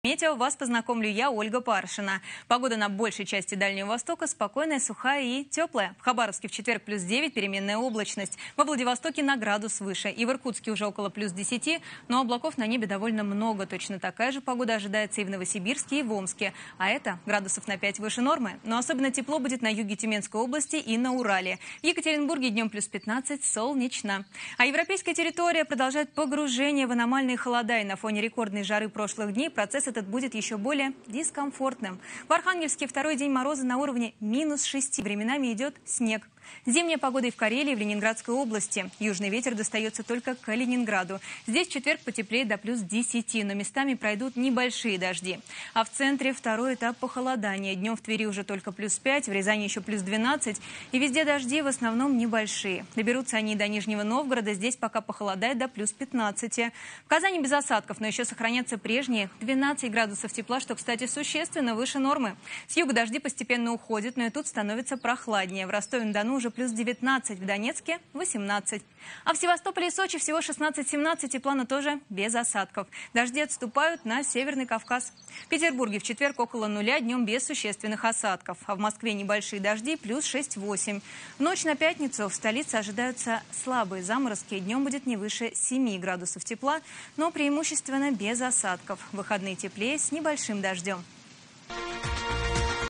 Метео вас познакомлю я, Ольга Паршина. Погода на большей части Дальнего Востока спокойная, сухая и теплая. В Хабаровске в четверг плюс 9, переменная облачность. Во Владивостоке на градус выше. И в Иркутске уже около плюс 10, но облаков на небе довольно много. Точно такая же погода ожидается и в Новосибирске, и в Омске. А это градусов на 5 выше нормы. Но особенно тепло будет на юге Тюменской области и на Урале. В Екатеринбурге днем плюс 15, солнечно. А европейская территория продолжает погружение в аномальные холода. И на фоне рекордной жары прошлых дней процесс этот будет еще более дискомфортным. В Архангельске второй день мороза на уровне минус 6. Временами идет снег. Зимняя погода и в Карелии, и в Ленинградской области. Южный ветер достается только к Калининграду. Здесь в четверг потеплеет до плюс 10, но местами пройдут небольшие дожди. А в центре второй этап похолодания. Днем в Твери уже только плюс 5, в Рязани еще плюс 12. И везде дожди в основном небольшие. Доберутся они до Нижнего Новгорода. Здесь пока похолодает до плюс 15. В Казани без осадков, но еще сохранятся прежние 12 градусов тепла, что, кстати, существенно выше нормы. С юга дожди постепенно уходят, но и тут становится прохладнее. В Ростове-на-Дону уже плюс 19, в Донецке 18. А в Севастополе и Сочи всего 16-17, тепла, но тоже без осадков. Дожди отступают на Северный Кавказ. В Петербурге в четверг около нуля, днем без существенных осадков. А в Москве небольшие дожди, плюс 6-8. В ночь на пятницу в столице ожидаются слабые заморозки. Днем будет не выше 7 градусов тепла, но преимущественно без осадков. Выходные теплее с небольшим дождем.